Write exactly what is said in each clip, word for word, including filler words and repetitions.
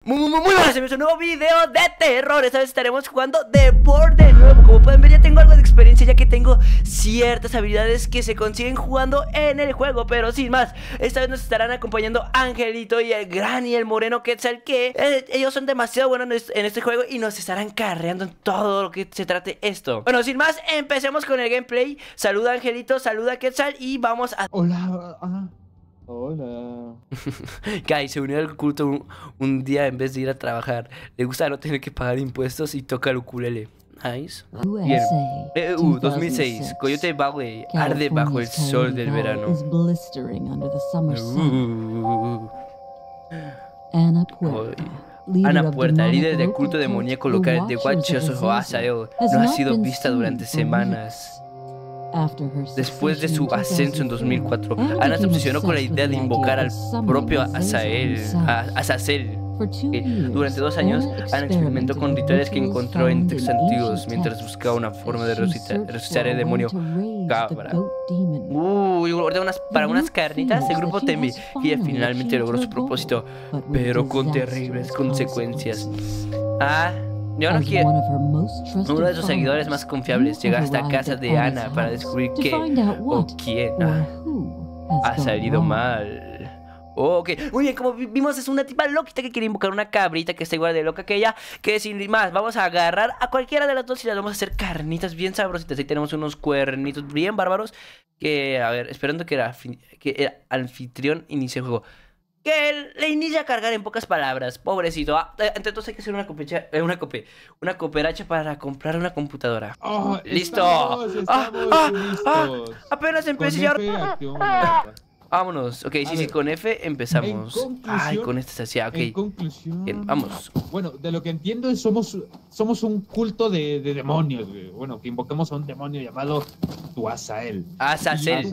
Muy, muy, muy buenas, amigos, un nuevo video de terror. Esta vez estaremos jugando The Board de nuevo. Como pueden ver, ya tengo algo de experiencia, ya que tengo ciertas habilidades que se consiguen jugando en el juego. Pero sin más, esta vez nos estarán acompañando Angelito y el gran y el moreno Quetzal, que eh, ellos son demasiado buenos en este juego y nos estarán carreando en todo lo que se trate esto. Bueno, sin más, empecemos con el gameplay. Saluda Angelito, saluda Quetzal y vamos a... Hola, ah, hola. Kai se unió al culto un, un día en vez de ir a trabajar. Le gusta no tener que pagar impuestos y toca el ukulele. Nice. Bien. E U dos mil seis. Coyote Valley arde bajo el sol del verano. Uh. Ana Puerta, líder del culto demoníaco local de Huachoso Azael, no ha sido vista durante semanas. Después de su ascenso en dos mil cuatro, Ana se obsesionó con la idea de invocar al propio Azael, a Azazel. Durante dos años, Ana experimentó con rituales que encontró en textos antiguos mientras buscaba una forma de resucitar, resucitar el demonio cabra. Uy, unas, para unas carnitas, el grupo teme y ella finalmente logró su propósito, pero con terribles consecuencias. Ah, yo no quiero. Uno de sus seguidores más confiables llega hasta casa de Ana para descubrir qué o quién ha salido mal. Oh, ok, muy bien, como vimos es una tipa loquita que quiere invocar una cabrita que está igual de loca que ella. Que sin más, vamos a agarrar a cualquiera de las dos y las vamos a hacer carnitas bien sabrositas. Ahí tenemos unos cuernitos bien bárbaros. Que, a ver, esperando que, era, que el anfitrión inicie el juego. Que él le inicia a cargar en pocas palabras, pobrecito. Ah, entonces hay que hacer una copecha, eh, una cope, una cooperacha para comprar una computadora. Oh, ¡Listo! Estamos, estamos ah, listos. Ah, apenas empecé y ahora... Vámonos, ok, sí, A sí, ver, con F empezamos. Ay, con este se hacía, ok. En conclusión, bien, vamos. Bueno, de lo que entiendo es somos, somos un culto de, de demonios, güey. Bueno, que invocamos a un demonio llamado Tuazael. Azazel.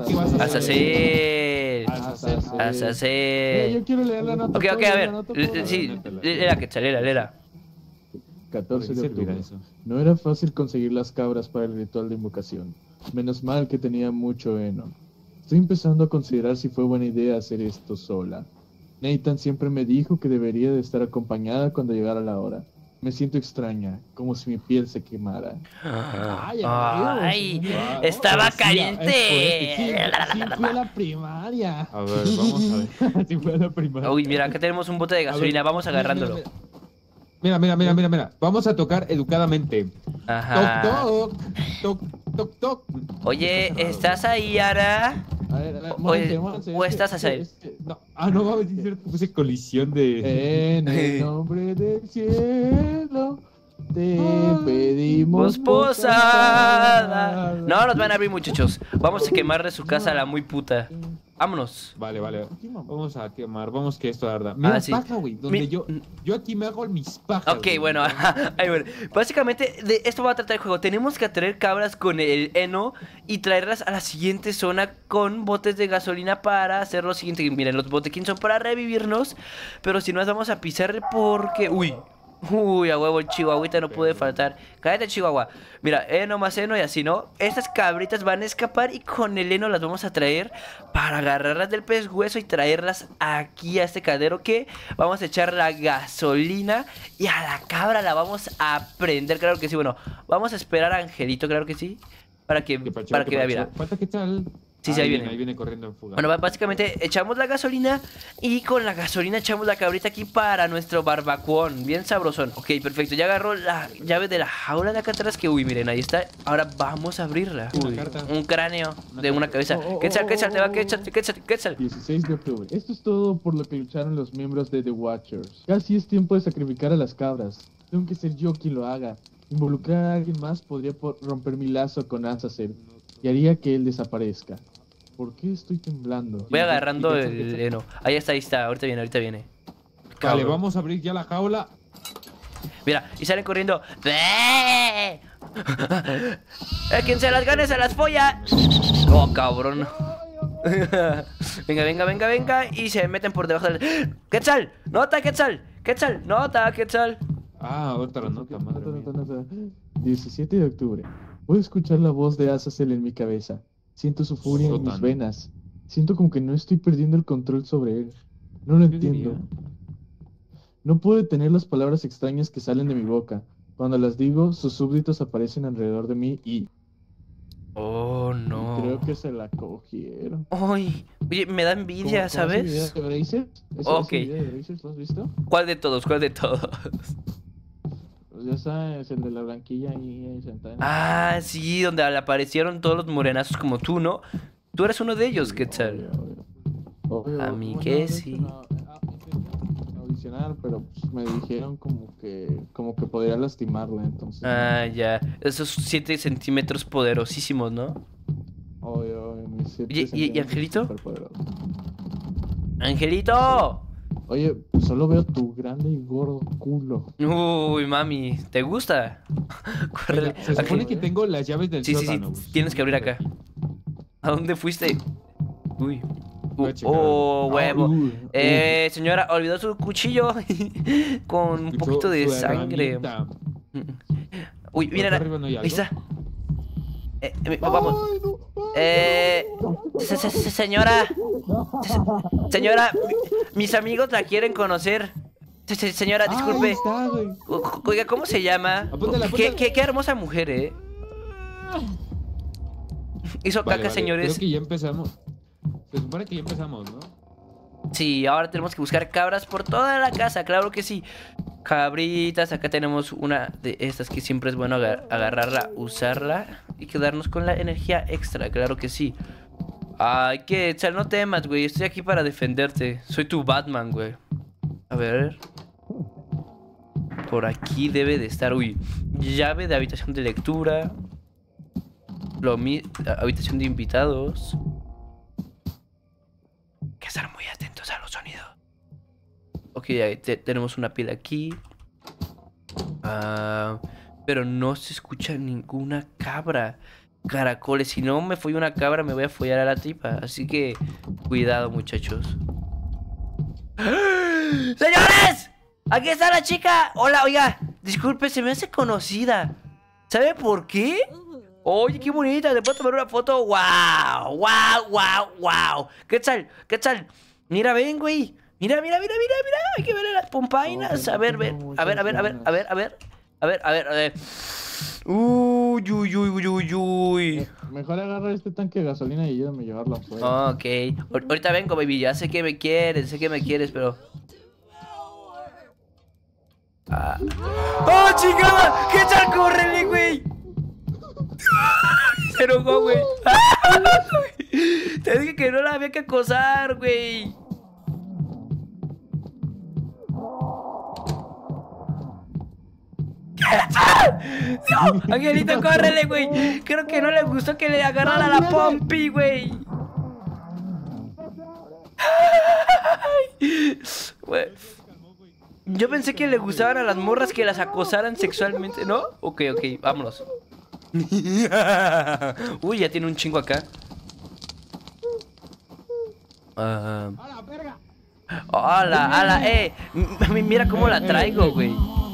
Azazel. Azazel. Azazel. Azazel. Eh, yo quiero leer la nota. Ok, ok, a ver. Sí, léela, que léela, léela. catorce de ¿Por qué servirá octubre. eso? No era fácil conseguir las cabras para el ritual de invocación. Menos mal que tenía mucho heno. Estoy empezando a considerar si fue buena idea hacer esto sola. Nathan siempre me dijo que debería de estar acompañada cuando llegara la hora. Me siento extraña, como si mi piel se quemara. Ay, ay, estaba caliente. Sí, sí fui a la primaria. A ver, vamos a ver. Sí fui a la primaria. Uy, mira, acá tenemos un bote de gasolina, vamos agarrándolo. Mira, mira, mira, mira, mira. Vamos a tocar educadamente. Ajá. Toc, toc, toc, toc, toc. Oye, ¿estás ahí, Ara? A ver, a ver, O, mónganse, mónganse, o es que- estás a hacer. es que- No, ah, no mames, es cierto, puse colisión de. En el nombre del cielo te Ay, pedimos Posada. No nos van a abrir, muchachos. Vamos a quemarle su casa a la muy puta. Vámonos. Vale, vale. Vamos a quemar, vamos que esto arda. Mira, Ah, sí. paja, güey, donde Mi- yo yo aquí me hago mis pajas. Ok, güey. bueno, ahí bueno. Básicamente de esto va a tratar el juego. Tenemos que atraer cabras con el heno y traerlas a la siguiente zona con botes de gasolina para hacer lo siguiente. Miren, los botequines son para revivirnos, pero si no las vamos a pisar porque... Uy, uy, a huevo el chihuahuita no puede faltar. Cállate, Chihuahua. Mira, heno más heno y así, ¿no? Estas cabritas van a escapar y con el heno las vamos a traer para agarrarlas del pescuezo y traerlas aquí a este cadero, que vamos a echar la gasolina y a la cabra la vamos a prender, claro que sí. Bueno, vamos a esperar a Angelito, claro que sí, para que, ¿Qué pacho, para qué que vea, pacho? mira. Falta que tal. Sí, sí, ahí viene. Ahí viene corriendo en fuga. Bueno, básicamente echamos la gasolina y con la gasolina echamos la cabrita aquí para nuestro barbacoón, bien sabrosón. Ok, perfecto, ya agarró la llave de la jaula de acá atrás, que uy, miren, ahí está. Ahora vamos a abrirla. Una Uy, carta. un cráneo Una de una carta. cabeza. Oh, oh, Quetzal, oh, Quetzal, te va, oh, Quetzal, Quetzal, Quetzal. dieciséis de octubre. Esto es todo por lo que lucharon los miembros de The Watchers. Casi es tiempo de sacrificar a las cabras. Tengo que ser yo quien lo haga. Involucrar a alguien más podría por- romper mi lazo con Azazel y haría que él desaparezca. ¿Por qué estoy temblando? Voy agarrando Quetzal, el Quetzal. heno. Ahí está, ahí está, ahorita viene, ahorita viene. Vale, Cabrón. vamos a abrir ya la jaula. Mira, y salen corriendo. ¡Eh! ¡Eh, quien se las gane se las folla! Oh, cabrón. Venga, venga, venga, venga. Y se meten por debajo del... ¡Quetzal! ¡Nota, Quetzal! ¡Quetzal! ¡Nota, Quetzal! Ah, otra nota, madre Nota, mía. nota, nota. diecisiete de octubre. Puedo escuchar la voz de Azazel en mi cabeza. Siento su furia en mis Sótano. venas. Siento como que no estoy perdiendo el control sobre él. No lo ¿Qué entiendo. diría? No puedo detener las palabras extrañas que salen de mi boca. Cuando las digo, sus súbditos aparecen alrededor de mí y... Oh, no. Y creo que se la cogieron. Ay, oye, me da envidia, ¿Cómo, ¿sabes? ¿Cómo ese video de Brazers? ¿Ese, Ok. ese video de Brazers, ¿lo has visto? ¿Cuál de todos? ¿Cuál de todos? Pues ya sabes, el de la blanquilla ahí sentada en el- Ah, sí, donde le aparecieron todos los morenazos como tú, ¿no? Tú eres uno de ellos, ¿qué tal? Obvio, obvio. Obvio, A mí bueno, que de hecho, sí. no, ah, intenté audicionar, pero pues, me dijeron como que como que podría lastimarla, entonces. Ah, ya. Esos siete centímetros poderosísimos, ¿no? Obvio, obvio, mis siete Oye, ¿y- y centímetros Angelito? superpoderosos. ¡Angelito! Oye, solo veo tu grande y gordo culo. Uy, mami, ¿te gusta? Córrele. Oiga, se supone Ángel- que tengo las llaves del Sí, sí, sí, sótano. güey. tienes que abrir acá. ¿A dónde fuiste? Uy. Voy Uh, a checar oh, algo. huevo. Ah, uy, Eh, señora, olvidó su cuchillo con un Su- poquito de su sangre. herramienta. Uy, ¿Por mira, acá arriba no hay ahí algo? está. Eh, eh, vamos. Ay, no, ay, Eh, se- se- se- señora, se- señora, mi- mis amigos la quieren conocer. Se- se- Señora, Ah, ahí disculpe. está, güey. O- Oiga, ¿cómo se llama? Apúntale, Qué, apúntale. qué- qué hermosa mujer, ¿eh? Hizo Vale, caca, vale, señores. Creo que ya empezamos. Se supone que ya empezamos, ¿no? Sí, ahora tenemos que buscar cabras por toda la casa, claro que sí. Cabritas, acá tenemos una de estas que siempre es bueno agar- agarrarla, usarla y quedarnos con la energía extra, claro que sí. Ay, que Echal, no temas, güey, estoy aquí para defenderte. Soy tu Batman, güey. A ver. Por aquí debe de estar, uy, llave de habitación de lectura. Lo mi habitación de invitados. Hay que estar muy atentos a los sonidos. Ok, ahí te- tenemos una pila aquí. Ah, pero no se escucha ninguna cabra. Caracoles, si no me fui una cabra me voy a follar a la tipa. Así que cuidado, muchachos. ¡Señores! Aquí está la chica. Hola, oiga, disculpe, se me hace conocida. ¿Sabe por qué? Oye, qué bonita, ¿le puedo tomar una foto? ¡Wow! ¡Wow! ¡Wow! ¡Wow! ¿Qué tal? ¿Qué tal? Mira, ven, güey. Mira, mira, mira, mira, mira. Hay que ver las pompainas. A ver, ver. A ver, a ver, a ver, a ver, a ver. A ver, a ver, a ver. Uy, uy, uy, uy, uy, uy. Mejor agarra este tanque de gasolina y ayúdame a llevarlo afuera. Ok. Ahor- Ahorita vengo, baby. Ya sé que me quieres, sé que me quieres, pero. Ah. ¡Oh, chingada! ¿Qué tal? ¡Córrele, güey! Se enojó, güey. Te dije que no la había que acosar, güey. No, Angelito, córrele, güey. Creo que no le gustó que le agarrara la pompi, güey. Güey. Yo pensé que le gustaban a las morras que las acosaran sexualmente, ¿no? Ok, ok, vámonos. Uy, ya tiene un chingo acá. Ah. Hola, hola, eh. M- Mira cómo la traigo, güey.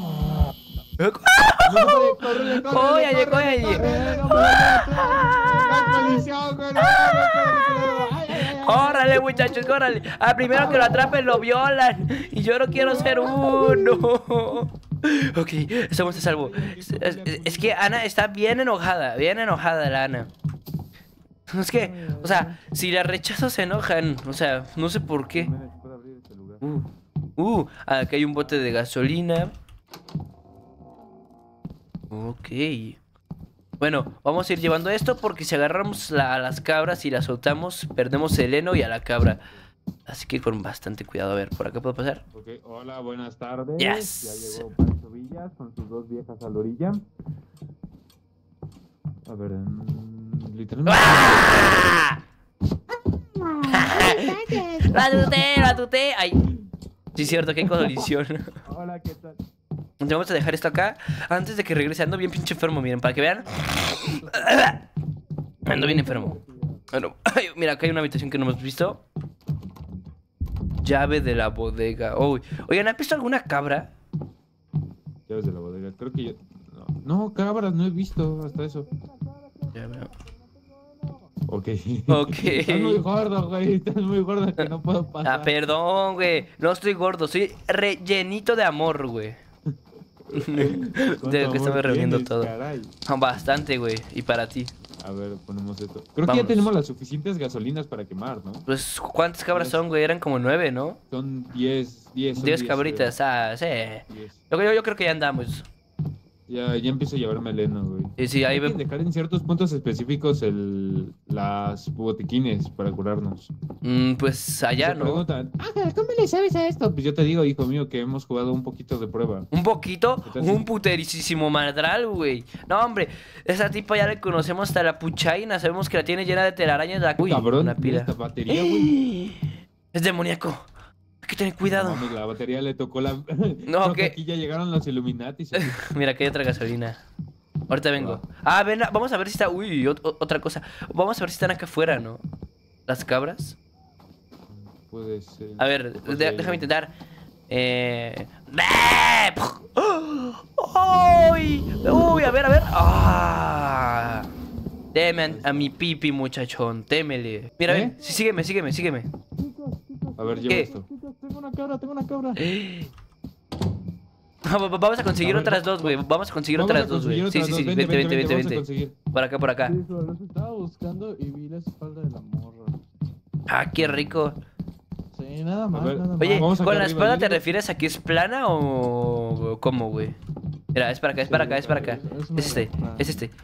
¡Córrele, córrele, Oye, oye, córrele, oye. córrele, no puedo hacer la colisión, güey, no, no, no, ay, ay, ay. Córrale, muchachos, córrale. Al primero que lo atrapen lo violan. Y yo no quiero ser uno. Ok, estamos a salvo. Es, es- es que Ana está bien enojada, bien enojada la Ana. Es que, o sea, si la rechazo se enojan. O sea, no sé por qué. Uh, uh, acá hay un bote de gasolina. Ok. Bueno, vamos a ir llevando esto porque si agarramos la- a las cabras y las soltamos, perdemos el heno y a la cabra. Así que con bastante cuidado. A ver, ¿por acá puedo pasar? Ok, hola, buenas tardes. Yes. Ya llegó Pancho Villas con sus dos viejas a la orilla. A ver, mm, literalmente. ¡Ah! ¡La tuté, la tuté! ¡Ay! Sí, es cierto que hay colisión. Hola, ¿qué tal? Vamos a dejar esto acá antes de que regrese. Ando bien pinche enfermo, miren, para que vean. Ando bien enfermo. Bueno, ay, mira, acá hay una habitación que no hemos visto. Llave de la bodega. Oh, oigan, ¿han visto alguna cabra? Llaves de la bodega, creo que yo. No, no, cabras, no he visto hasta eso. Ya veo. Ok. Ok. Estás muy gordo, güey. Estás muy gordo que no puedo pasar. Ah, perdón, güey. No estoy gordo, soy rellenito de amor, güey. De que estamos reuniendo tienes, todo. Caray. Bastante, güey. Y para ti. A ver, ponemos esto. Creo Vamos. que ya tenemos las suficientes gasolinas para quemar, ¿no? Pues, ¿cuántas cabras son, güey? Eran como nueve, ¿no? Son diez, diez. son Diez cabritas, ah, sí. diez. Yo, yo, yo creo que ya andamos. Ya, ya empiezo a llevarme meleno, güey. Y sí, ahí Hay que ve. dejar en ciertos puntos específicos el, las botiquines para curarnos. Mm, pues allá, Se ¿no? preguntan, ah, ¿cómo le sabes a esto? Pues yo te digo, hijo mío, que hemos jugado un poquito de prueba. Un poquito, ¿Qué tal si- un puterísimo madral, güey. No, hombre, esa tipa ya le conocemos hasta la puchaina. Sabemos que la tiene llena de telarañas. La... Uy, Cabrón, una mira pila. esta batería, güey. Es demoníaco. Hay que tener cuidado. No mames, la batería le tocó la... No, Creo que ¿qué? aquí ya llegaron los Illuminati. Mira, aquí hay otra gasolina. Ahorita vengo. Ah, ven, vamos a ver si está. Uy, ot- otra cosa. Vamos a ver si están acá afuera, ¿no? Las cabras. Puede ser. A ver, Pues, de- eh, déjame intentar. Eh. ¡Uy! ¡Uy! A ver, a ver. ¡Ah! Teme a, a mi pipi, muchachón. Témele. Mira, ¿Eh? ven. Sí, sígueme, sígueme, sígueme. Chicos, chicos, A ver, lleva ¿Qué? esto. chicos, tengo una cabra, tengo una cabra. Va- va- Vamos a conseguir A ver, otras dos, güey. Vamos a conseguir Vamos otras a dos, güey. conseguir Sí, otras sí, sí. dos. Vente, vente, vente, vamos a vente. conseguir. Por acá, por acá. Sí, pero los estaba buscando y vi la espalda de la morra. Ah, qué rico. Sí, nada más, ver, nada más. Oye, Vamos acá ¿con la arriba, espalda yo te digo- refieres a que es plana o cómo, güey? Mira, es para acá, es para acá, es para acá. Es una Es este, plana. es este.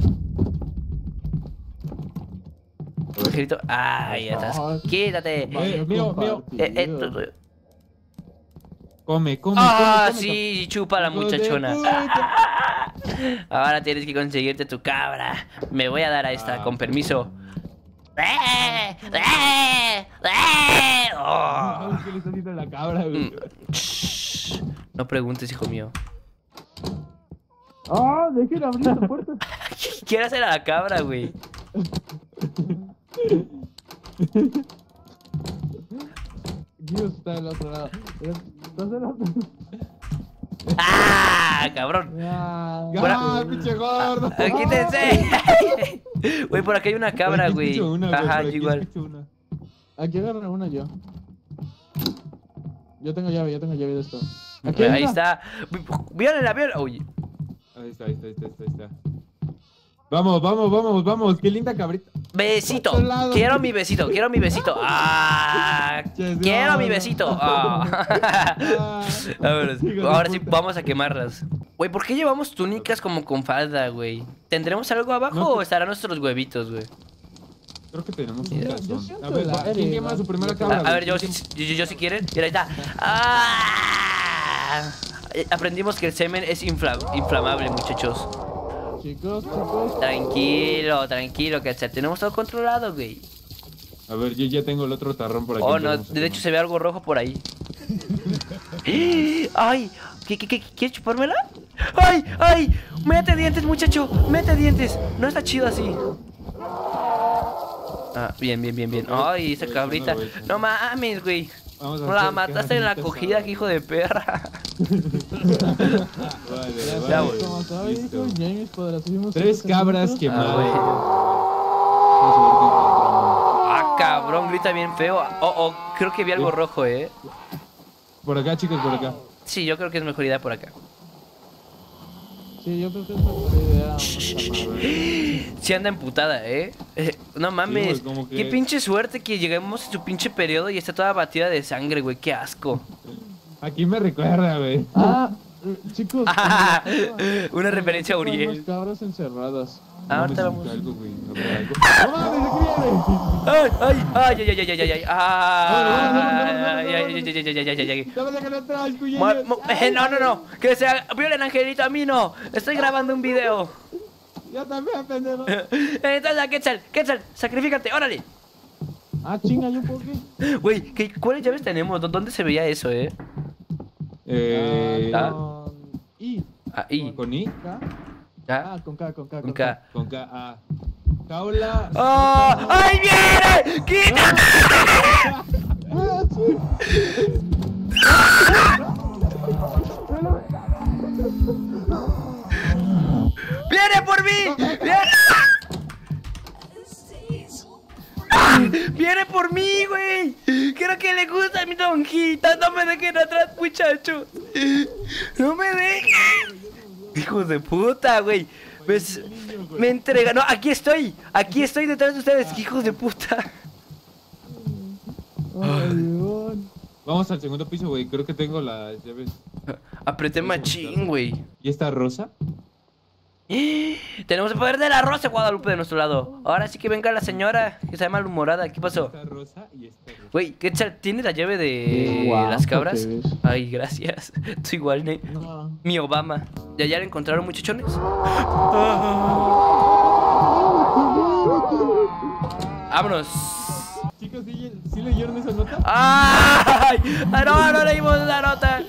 Angelito. Ay, ya estás. Ay. Quítate. Eh, mío, mío. Eh, eh, tu- tu- Come, come, Ah, come, come. sí, chupa la Hijo de muchachona. puta. Ahora tienes que conseguirte tu cabra. Me voy a dar a esta, Ah, con permiso. ¡Eh! ¡Eh! ¡Eh! Oh. ¿Qué le está haciendo a la cabra, güey? Shh. No preguntes, hijo mío. ¡Ah! ¡Dejen abrir la puerta! ¿Quiere hacer a la cabra, güey? Dios está del otro lado. Estás del otro ¡Ah! ¡Cabrón! lado. ¡Ah, pinche gordo! ¡Quítense! Güey, por acá hay una cabra, Por aquí güey. escucho una, güey, Ajá, por yo aquí igual. escucho una. Aquí agarra una yo. Yo tengo llave, yo tengo llave de esto. Aquí hay Ahí una. está. Violenla, violenla. Uy. Ahí está, ahí está, ahí está, ahí está, ahí está. Vamos, vamos, vamos, vamos. Qué linda cabrita. Besito. Otro lado. Quiero mi besito, quiero mi besito. ¡Ah! Yes, Quiero no, mi no. besito. Ah. Ah, A ver, hijo de ahora sí puta. vamos a quemarlas. Güey, ¿por qué llevamos túnicas como con falda, güey? ¿Tendremos algo abajo No, o pues- estarán nuestros huevitos, güey? Creo que tenemos un Yo- yo calzón. siento A ver, el va, aire, ¿quién quema va. su primera A- cabra? A, a güey? ver, yo, ¿Quién si, quema? yo, yo si quieren. Mira, ahí está. ¡Ah! Eh, Aprendimos que el semen es infla- inflamable, muchachos. Chicos, chicos. Tranquilo, tranquilo, que tenemos todo controlado, güey. A ver, yo ya tengo el otro tarrón por aquí. Oh, que no, vamos a de hecho quemar. se ve algo rojo por ahí. ¡Ay! ¿Qué, qué, qué, ¿Quieres chupármela? ¡Ay! ¡Ay! ¡Mete dientes, muchacho! ¡Mete dientes! No está chido así. Ah, bien, bien, bien, bien. ¡Ay, esa Voy cabrita! echando, voy echando. No mames, güey. Vamos a No la hacer mataste en la carnitas acogida, asadas. que hijo de perra. Vale, Ya, vale. güey. Como sabe, Listo. hijo, James poderosísimos Tres siete cabras centímetros. quemadas. Ah, güey. Vamos a ver qué encontramos. Ah, cabrón, grita bien feo. Oh, oh, creo que vi algo rojo, eh. Por acá, chicos, por acá. Sí, yo creo que es mejor idea por acá. Sí, yo creo que es mejor idea. Sí anda emputada, ¿eh? Eh, No mames. Sí, güey, como que- Qué pinche suerte que lleguemos a su pinche periodo y está toda batida de sangre, güey. Qué asco. Aquí me recuerda, güey. Ah, eh, chicos. Ah, en la cueva- una referencia a en la cueva hay Uriel. unas cabras encerradas. Ah, No, me ahorita siento vamos. algo, güey, no veo algo. ¡No mames, aquí viene! Ay, ay, ay, ay, ay, ay, ay, ay. Vámonos, Ay, ay, ay, ay, ay, ay, ay, ay, ay. ¡Dame la cara atrás, güey! Mu- mu- eh, No, no, no. Que sea. Violen, Angelito, a mí no. Estoy grabando un video. ¡Ya también, pendejo! Entonces, Quetzal, Quetzal, sacrifícate, órale. Ah, chinga, yo por qué. Güey, ¿qué- ¿cuáles llaves tenemos? ¿Dó- ¿Dónde se veía eso, eh? Eh... Ah. Con I. Ahí. ¿Con I? K. ¿Ya? Ah, con K, con K. Con K. Con K, A. Jaula... ¡Oh! ¡Ay, viene! ¡Quítate! Ah, sí. ¡Viene por mí! ¡Viene! por mí, güey. Creo que le gusta a mi lonjita. No me dejen atrás, muchachos. No me dejen. Hijos de puta, güey. Pues, me entrega. No, aquí estoy. Aquí estoy detrás de ustedes, hijos de puta. Vamos al segundo piso, güey. Creo que tengo las llaves. Apreté machín, güey. ¿Y esta rosa? Tenemos el poder de la rosa, Guadalupe, de nuestro lado. Ahora sí que venga la señora que está malhumorada. ¿Qué pasó? Esta rosa y esta rosa. Güey, ¿qué tal? ¿Tienes la llave de Guapo las cabras? te ves. Ay, gracias. Tú igual, ne. No. Mi Obama. ¿Ya ya la encontraron, muchachones? Vámonos. Chicos, ¿sí, ¿sí leyeron esa nota? ¡Ay! ¡Ah, no, no leímos la nota!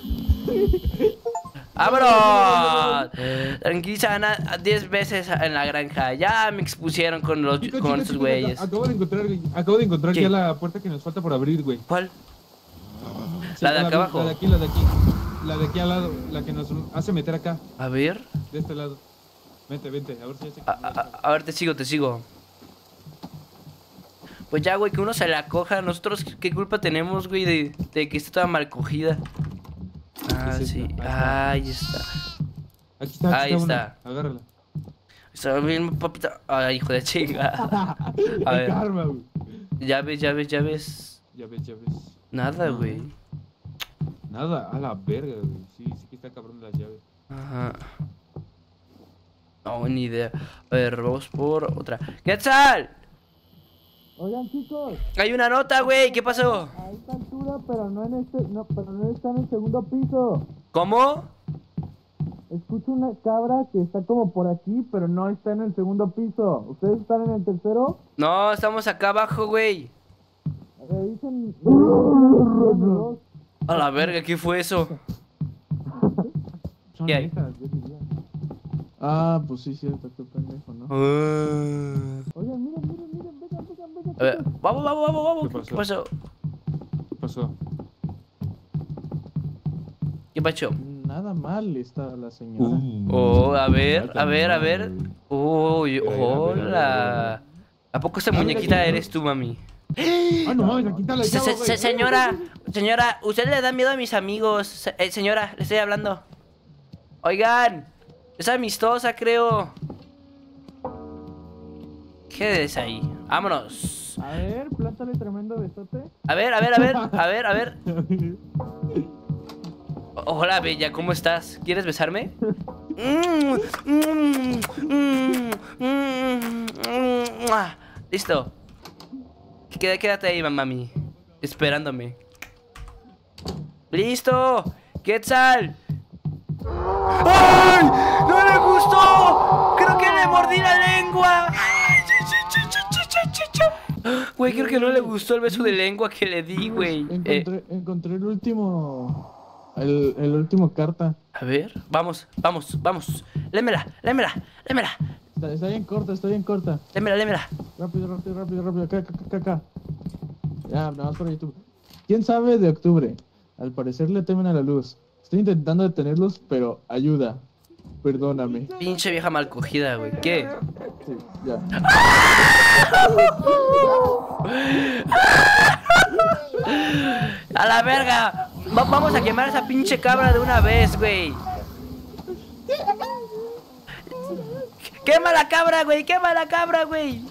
¡Vámonos! Tranquiliza Ana diez veces en la granja. Ya me expusieron con los Chicos, con chicos, estos chicos, güeyes. Acabo de encontrar, acabo de encontrar ¿Qué? ya la puerta que nos falta por abrir, güey. ¿Cuál? Sí, ¿La de acá vi- abajo? La de aquí, la de aquí. La de aquí al lado, la que nos hace meter acá, A ver. de este lado. Vente, vente, a ver si ya se A, a- a ver, te sigo, te sigo. Pues ya, güey, que uno se la coja. Nosotros, ¿qué culpa tenemos, güey, de, de que esté toda mal cogida? Ah, Es esta, sí. ahí Ahí está. Aquí está, aquí Ahí está. está. Una. Agárrala. Está bien, papita. Ay, hijo de chinga. A El ver. karma, güey. Llaves, llaves, llaves. Ya ves, ya ves. Nada, güey. Nada, a la verga, güey. Sí, sí que está cabrón las llaves. Ajá. No, ni idea. A ver, vamos por otra. ¡Quetzal! Oigan, chicos, Hay una nota, güey. ¿Qué pasó? a esta altura, pero no en este, no, pero no está en el segundo piso. ¿Cómo? Escucho una cabra que está como por aquí, pero no está en el segundo piso. ¿Ustedes están en el tercero? No, estamos acá abajo, güey. Revisen. A la verga, ¿qué fue eso? Son ¿Qué hay? esas, yo diría. Ah, pues sí, cierto, qué pendejo, ¿no? Ah. Oigan, miren, miren, miren, vengan, vengan, vengan. A ver, vamos, vamos, vamos, vamos. ¿Qué ¿Qué pasó? ¿Qué pasó? ¿Qué pasó? Nada mal está la señora. Oh, a ver, a ver, a ver. Uy, A ver, a ver, a ver, a hola. ¿A poco esa muñequita eres tú, mami? Ah, no mames, aquí está la Se- llave, se- güey. se- señora, señora, usted le da miedo a mis amigos. Se- eh, señora, le estoy hablando. Oigan, es amistosa, creo. Quédese ahí. Vámonos. A ver, plántale tremendo besote. A ver, a ver, a ver, a ver, a ver. O- Hola, bella, ¿cómo estás? ¿Quieres besarme? Mm, mm, mm, mm, mm, ah. Listo. Quédate, quédate ahí, mami. Esperándome. ¡Listo! ¡Quetzal! ¡Ay! ¡No le gustó! ¡Creo que le mordí la lengua! ¡Ay! Güey, creo que no le gustó el beso de lengua que le di, güey. Eh, Encontré, encontré el último. El, el último carta. a ver, vamos, vamos, vamos. Lémela, lémela, lémela, Está, está bien corta, está bien corta. lémela, lémela. Rápido, rápido, rápido, rápido. Acá, acá, acá, acá. Ya, nada más por YouTube. ¿Quién sabe de octubre? Al parecer le temen a la luz. Estoy intentando detenerlos, pero ayuda. Perdóname. Pinche vieja mal cogida, güey. ¿Qué? Sí, ya. ¡A la verga! Va- vamos a quemar a esa pinche cabra de una vez, güey. ¡Quema la cabra, güey! ¡Quema la cabra, güey!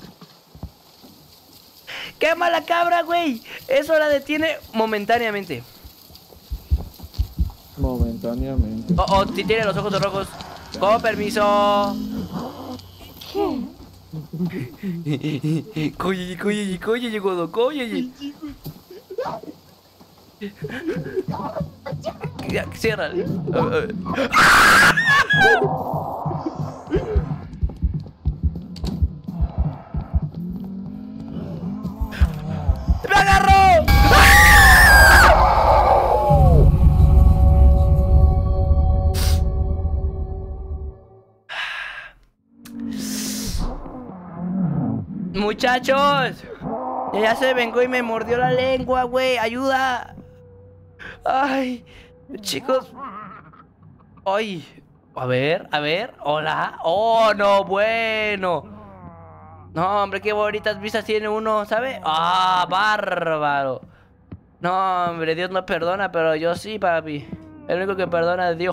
¡Quema la cabra, güey! Eso la detiene momentáneamente. Momentáneamente. Oh, oh, si tiene los ojos rojos. Con permiso. Coye, coye, coye, llegó do coye. Cierra. ¡Me agarró! Muchachos, ya se vengó y me mordió la lengua, güey. Ayuda. Ay, chicos. Ay, a ver, a ver. Hola. Oh, no, bueno. No, hombre, qué bonitas vistas tiene uno, ¿sabe? ¡Ah, bárbaro! No, hombre, Dios no perdona, pero yo sí, papi. El único que perdona es Dios.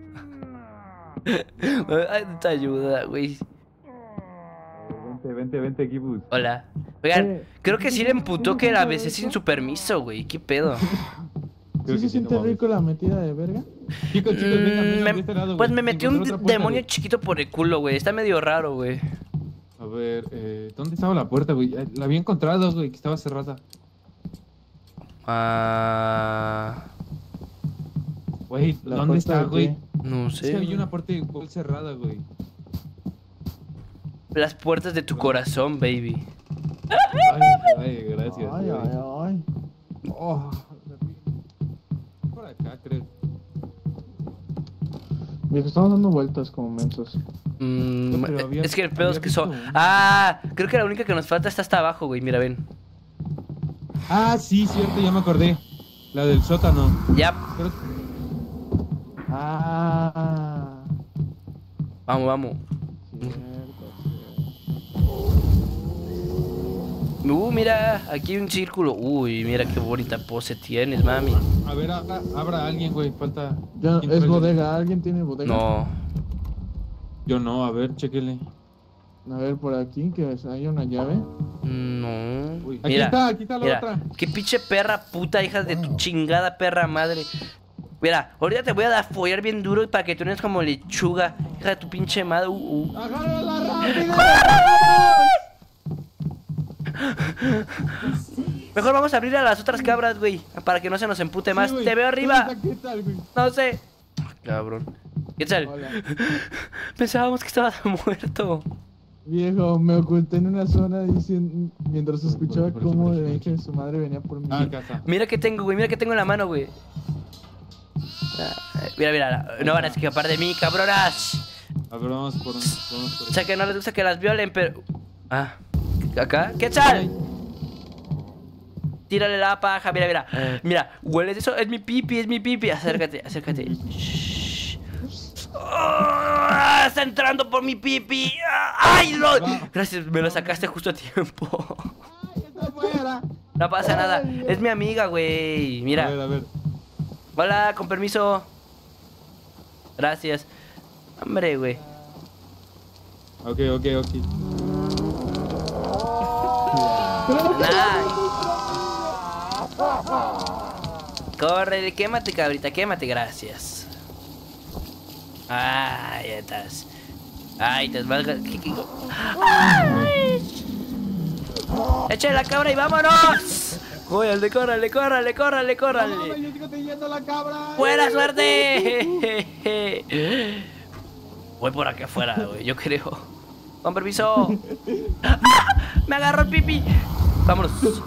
Ay, te ayuda, güey. Vente, vente, vente, Gibus. Hola. Oigan, creo que sí le emputó que la besé sin su permiso, güey. ¿Qué pedo? ¿Sí se siente rico la metida de verga? Chicos, chicos, vengan, Mm, vengan, me- de este lado, pues güey. me metió un Encontré otra puerta, demonio güey. chiquito por el culo, güey. Está medio raro, güey. A ver, eh, ¿dónde estaba la puerta, güey? Eh, La había encontrado, güey, que estaba cerrada. Ah, Güey, ¿La ¿dónde puerta está, de güey? qué? no Es que sé. había una puerta igual cerrada, güey. Las puertas de tu corazón, baby. Ay, ay, gracias. Ay, güey. ay, ay. Oh, por acá, creo. Viejo, estamos dando vueltas como mensos. Mm, No, pero había- es que el pedo es había que son. visto una. Ah, creo que la única que nos falta está hasta abajo, güey. Mira, ven. Ah, sí, cierto, ya me acordé. La del sótano. Ya, Pero- Ah, vamos, vamos. cierto, Uh, mira, aquí hay un círculo. Uy, mira qué bonita pose tienes, mami. A ver, abra, abra a alguien, güey. Falta. Ya, ¿Quién es trae? bodega, ¿alguien tiene bodega? No. Yo no, a ver, chéquele. A ver, por aquí, que hay una llave. No. Uy, aquí Mira, está, aquí está la mira, otra. qué pinche perra puta, hija de tu chingada perra madre. Mira, ahorita te voy a dar follar bien duro para que tú eres como lechuga, hija de tu pinche madre. Uh, uh. ¡Agárrala rápido! Mejor vamos a abrir a las otras cabras, güey, para que no se nos empute más. Sí, güey. Te veo arriba. ¿Dónde está? ¿Qué tal, güey? No sé. Cabrón. ¿Qué tal? Hola. Pensábamos que estabas muerto. Viejo, me oculté en una zona diciendo, mientras escuchaba Por eso, cómo por eso, el por hija de su madre venía por mí. Ah, acá está. Mira que tengo, güey. Mira que tengo en la mano, güey. Ah, Mira, mira. No van a escapar de mí, cabronas. A ver, vamos por, vamos por O sea que no les gusta que las violen, pero... Ah, ¿acá? ¿Qué tal? Tírale la paja, mira, mira. Mira, hueles eso, es mi pipi, es mi pipi. Acércate, acércate. Shh. ¡Ah! Está entrando por mi pipi. ¡Ay, lo! Gracias, me lo sacaste justo a tiempo. No pasa nada. Es mi amiga, güey. A Mira. ver, a ver. Hola, con permiso. Gracias. Hombre, güey. Ok, ok, ok. Nice. Corre, quémate, cabrita, quémate, gracias. Ay, ya estás. Ay, te vas. ¿Qué, qué? Ay. Échale la cabra y vámonos. Córrale, córrale, córrale, córrale, córrale. No, yo sigo teniendo la cabra. ¡Buena suerte! Voy por acá afuera, güey, yo creo. Con permiso. ¡Ah! ¡Me agarró el pipi! Vámonos.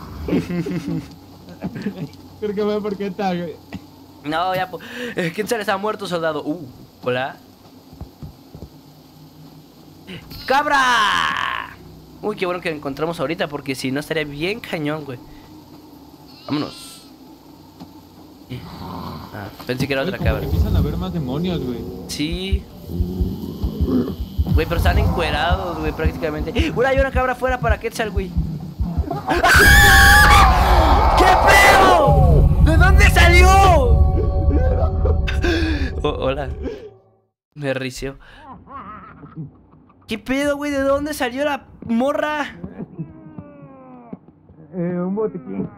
Creo que voy por qué tal, güey. No, ya. po- eh, ¿Quién se les ha muerto, soldado? Uh, hola. ¡Cabra! Uy, qué bueno que lo encontramos ahorita, porque si no estaría bien cañón, güey. Vámonos. Ah, pensé que era otra Güey, como cabra. que empiezan a haber más demonios, güey. Sí. Güey, pero están encuerados, güey, prácticamente. Güey, hay una cabra afuera para Quetzal, güey. ¡Qué pedo! ¿De dónde salió? Oh, hola. Me rició. ¿Qué pedo, güey? ¿De dónde salió la morra? Eh, un botiquín.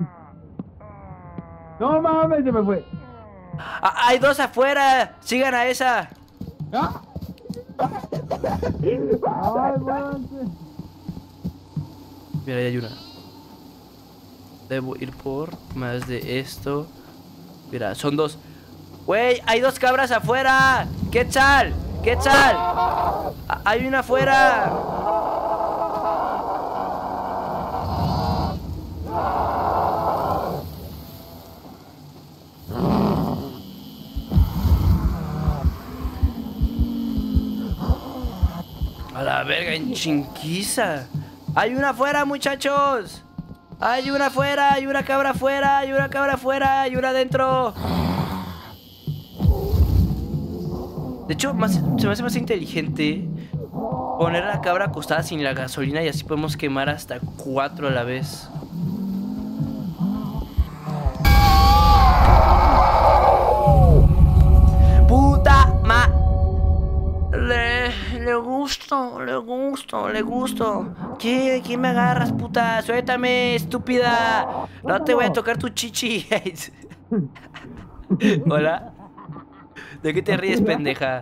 No mames, se me fue. Ah, hay dos afuera. Sigan a esa. ¡Ah! ¡Ay, muévanse! Mira, ahí hay una. Debo ir por más de esto. Mira, son dos. Güey, hay dos cabras afuera. Quetzal, Quetzal. Ah, hay una afuera. A la verga, en chinquiza. Hay una afuera, muchachos. Hay una afuera, hay una cabra afuera, hay una cabra afuera, hay una adentro. De hecho, más, se me hace más inteligente Poner a la cabra acostada sin la gasolina y así podemos quemar hasta cuatro a la vez. ¡Puta ma! Le, le gusto, le gusto, le gusto. ¿Qué? ¿Quién me agarras, puta? Suéltame, estúpida. No te voy a tocar tu chichi. Hola. ¿De qué te ríes, pendeja?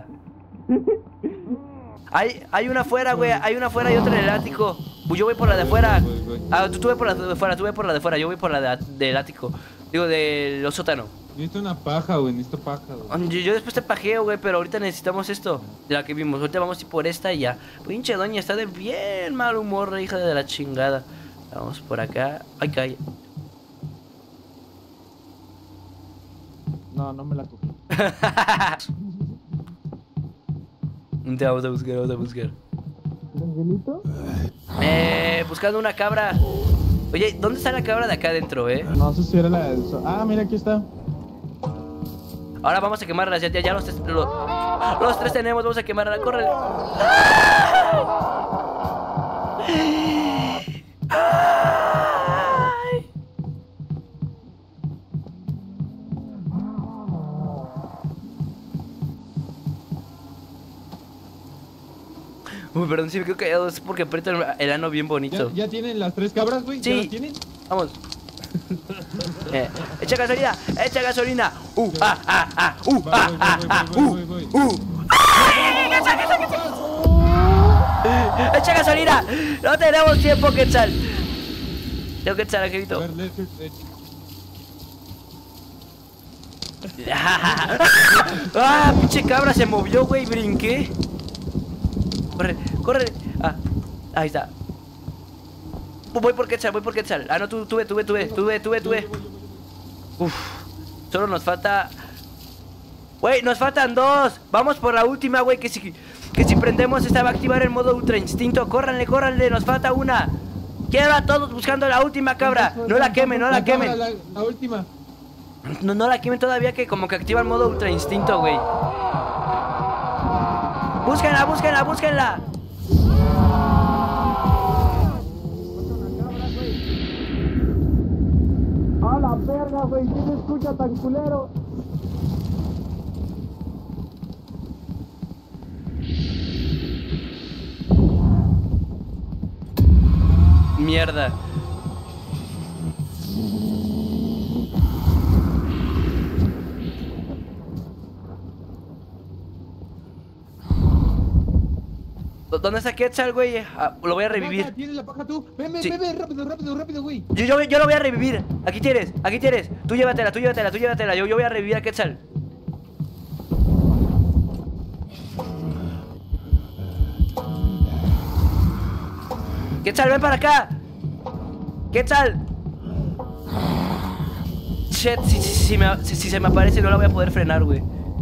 Hay, hay una afuera, güey. Hay una afuera y otra en el ático. Yo voy por la de afuera. Ah, tú, tú ve por la de afuera, tú ve por la de afuera. Yo voy por la de, del ático. Digo, del sótano. Necesito una paja, güey. Necesito paja, güey. Yo, yo después te pajeo, güey. Pero ahorita necesitamos esto. De la que vimos. Ahorita vamos a ir por esta y ya. Pinche doña está de bien mal humor, hija de la chingada. Vamos por acá. Ay, cae. No, no me la cogí. Te vamos a buscar, vamos a buscar. ¿Angelito? Eh, buscando una cabra. Oye, ¿dónde está la cabra de acá adentro, eh? No sé si era la del... so- Ah, mira, aquí está. Ahora vamos a quemarla, ya, ya, ya los tres, los, los tres tenemos, vamos a quemarla, corre. Ay. Uy, perdón, si me quedo callado, es porque aprieta el, el ano bien bonito. ¿Ya, ya tienen las tres cabras, güey? ¿Ya Sí. las tienen? Vamos. Eh, echa gasolina, echa gasolina. Uh, ah, ah, ah, uh, Voy, ah, voy, ah, voy, ah, voy, uh, voy, voy, voy. uh. ¡Ay! ¡Echa, echa, echa! ¡Echa gasolina! No tenemos tiempo, Quetzal. Tengo que echar, A angelito. ver, let's- let's- ¡Ah! Pinche cabra se movió, güey, brinqué. Corre, corre. Ah, ahí está. Voy por Quetzal, voy por Quetzal. Ah, no, tú, tú ve, tú ve, tú ve, tú ve, tú ve, tú ve. Uf, solo nos falta... Güey, nos faltan dos. Vamos por la última, güey, que si, que si prendemos esta va a activar el modo ultra instinto. Córranle, córranle, nos falta una. Quiero a todos buscando la última cabra. No la quemen, no la cabra, quemen. La, la última. No, no la quemen todavía, que como que activa el modo ultra instinto, güey. Búsquenla, búsquenla, búsquenla. ¡A la verga, güey! ¿Quién me escucha tan culero? Mierda. ¿Dónde está Quetzal, güey? Ah, lo voy a revivir. Paja, ¿tienes la paja tú? Ven, ven, Sí. ven, ven, rápido, rápido, rápido, güey. Yo, yo, yo lo voy a revivir. Aquí tienes, aquí tienes. Tú llévatela, tú llévatela, tú llévatela. Yo, yo voy a revivir a Quetzal. Quetzal, ven para acá. Quetzal. Shit, si, si, si, me, si, si se me aparece no la voy a poder frenar, güey.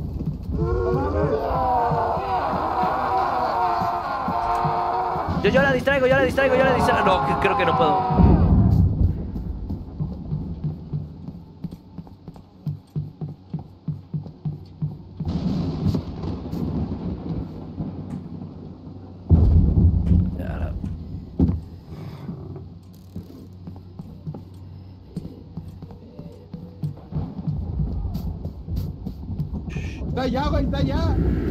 Yo, yo la distraigo, yo la distraigo, yo la distraigo. No, que- creo que no puedo. Ahora. Está allá, güey, está allá.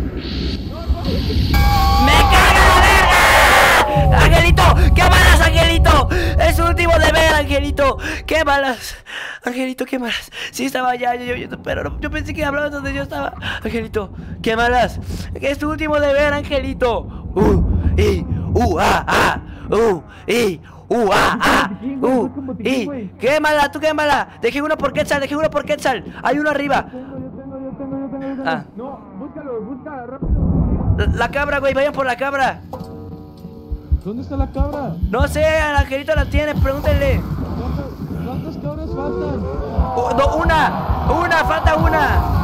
¡Me caga la verga! ¡Angelito! ¡Qué malas, Angelito! Es su último deber, Angelito. ¡Qué malas! Angelito, qué malas. Sí estaba allá, yo, yo, pero no, yo pensé que hablabas donde yo estaba. Angelito, qué malas. Es tu último deber, Angelito. Uh, y, uh, ah, ah, uh, y, uh, ah, ah, uh, y. Quémala, tú quémala. Dejé uno por Quetzal, dejé uno por Quetzal. Hay uno arriba. Yo tengo, yo tengo, yo tengo, yo tengo. Ah, No, búscalo, búscalo, rápido. la, la cabra, güey, vayan por la cabra. ¿Dónde está la cabra? No sé, el Angelito la tiene, pregúntenle. ¿Cuántas, cuántas cabras faltan? Uh, no, una, una, falta una.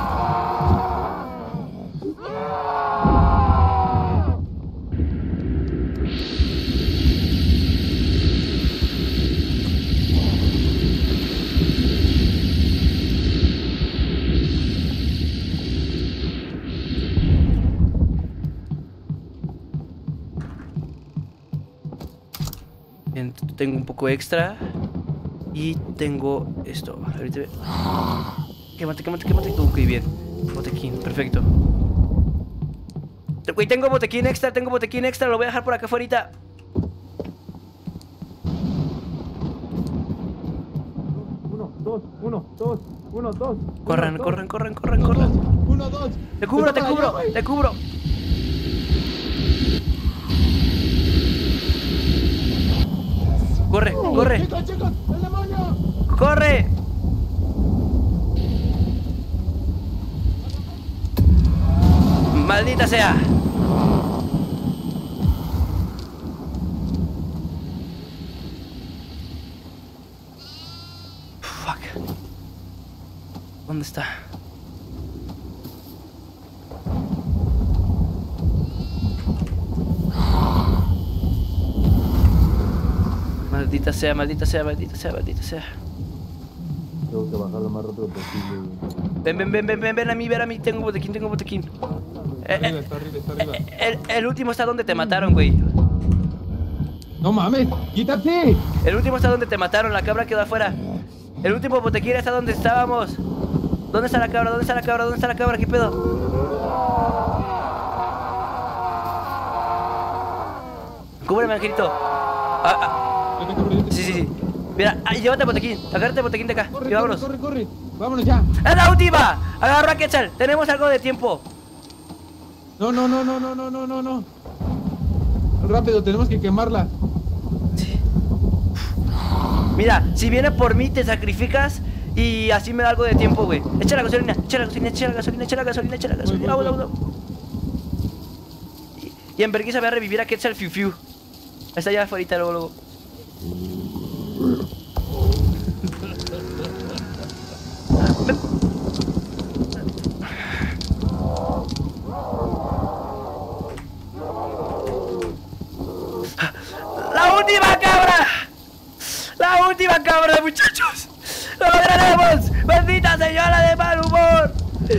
Bien, tengo un poco extra. Y tengo esto. Ahorita. Quémate, quémate, quémate. Ok, bien. Botequín, perfecto. Güey, tengo botequín extra, tengo botequín extra. Lo voy a dejar por acá afuera. Uno, dos, uno, dos, uno, dos. Corran, uno, corran, dos, corran, corran, uno, corran. Dos, uno, dos. Te cubro, te cubro, te cubro. Corre, corre. Chicos, chicos, el demonio. ¡Corre! ¡Maldita sea! Fuck. ¿Dónde está? Maldita sea, maldita sea, maldita sea, maldita sea. Tengo que bajar lo más rápido posible. Ven, ven, ven, ven, ven, ven a mí, ven a mí. Tengo botequín, tengo botequín. Está arriba, está arriba, está arriba. El, el último está donde te mataron, güey. No mames, quítate. El último está donde te mataron, la cabra quedó afuera. El último botequín está donde estábamos. ¿Dónde está la cabra? ¿Dónde está la cabra? ¿Dónde está la cabra? ¿Qué pedo? Cúbreme, angelito. Ah, ah. Yo te cubro, yo te Sí, sí, sí. cubro. Mira, ay, llévate el botequín. Agárrate el botequín de acá. Corre, Y vámonos. corre, corre, corre. Vámonos ya. ¡Es la última! Agarra a Quetzal. Tenemos algo de tiempo. No, no, no, no, no, no, no, no, no. Rápido, tenemos que quemarla. Mira, si viene por mí, te sacrificas y así me da algo de tiempo, güey. Echa la gasolina, echa la gasolina, echa la gasolina, echa la gasolina, echa la gasolina. Voy, voy, Vamos, vamos. Y, y en vergüenza voy a revivir a Quetzal Fiu Fiu. Está allá afuera, luego, luego. ¡La última cabra! ¡La última cabra, muchachos! ¡Lo lograremos! ¡Maldita señora de mal humor!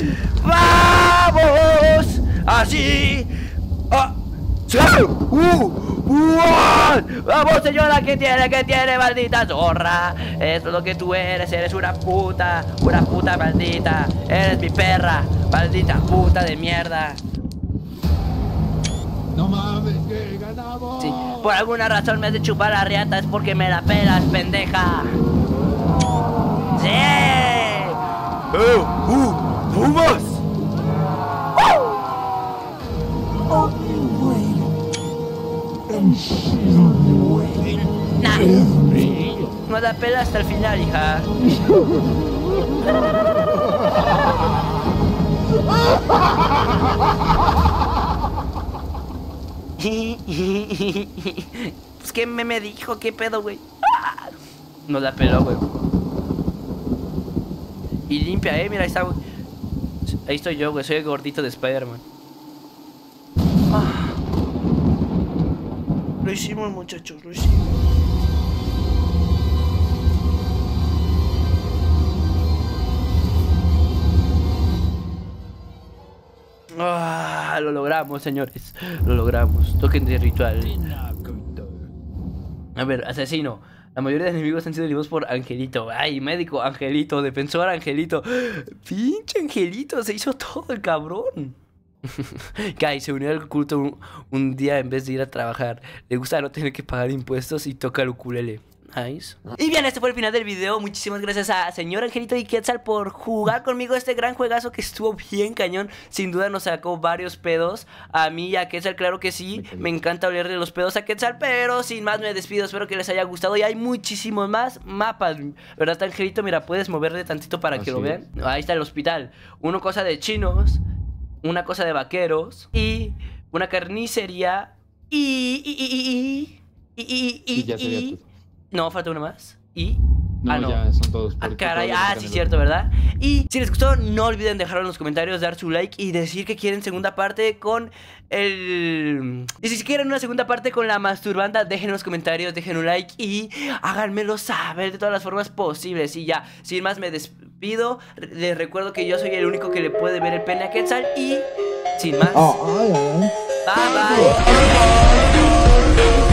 ¡Vamos! ¡Así! ¡Ah! ¡Sí! ¡Uh! ¡Uh! ¡Vamos, señora! ¿Qué tiene? ¿Qué tiene, maldita zorra? Eso es lo que tú eres. Eres una puta. Una puta maldita. Eres mi perra. Maldita puta de mierda. No mames, que ganamos. Sí, por alguna razón me has de chupar la riata. Es porque me la pelas, pendeja. ¡Sí! ¡Uh! ¡Uh! ¡Vamos! Nah. No da pela hasta el final, hija. Pues qué me, me dijo, qué pedo, güey. No da pelo, güey. Y limpia, eh, mira, ahí está, güey. Ahí estoy yo, güey, soy el gordito de Spider-Man. Ah. Lo hicimos, muchachos, lo hicimos. Ah, lo logramos, señores. Lo logramos. Token de ritual. A ver, asesino. La mayoría de enemigos han sido liberados por Angelito. Ay, médico, Angelito, defensor, Angelito. Pinche Angelito, se hizo todo el cabrón. Kai se unió al culto un, un día en vez de ir a trabajar. Le gusta no tener que pagar impuestos y toca el ukulele. Nice. Y bien, este fue el final del video. Muchísimas gracias a señor Angelito y Quetzal por jugar conmigo este gran juegazo que estuvo bien cañón. Sin duda nos sacó varios pedos. A mí y a Quetzal, claro que sí. Me encanta olerle los pedos a Quetzal. Pero sin más me despido, espero que les haya gustado. Y hay muchísimos más mapas, ¿verdad, Angelito? Mira, puedes moverle tantito para Así que lo vean. Es. Ahí está el hospital. Una cosa de chinos, una cosa de vaqueros y una carnicería. Y... y... y... y... y... y... y... y ya sería y... No, falta uno más. Y... No, ah, no, ya son todos. Ah, caray, ah, sí, cierto, ¿verdad? Y si les gustó, no olviden dejarlo en los comentarios, dar su like y decir que quieren segunda parte con el... Y si quieren una segunda parte con la masturbanda, dejen en los comentarios, dejen un like y háganmelo saber de todas las formas posibles. Y ya, sin más me despido. Les recuerdo que yo soy el único que le puede ver el pene a Quetzal y... Sin más... Oh, ay, ay. Bye, bye.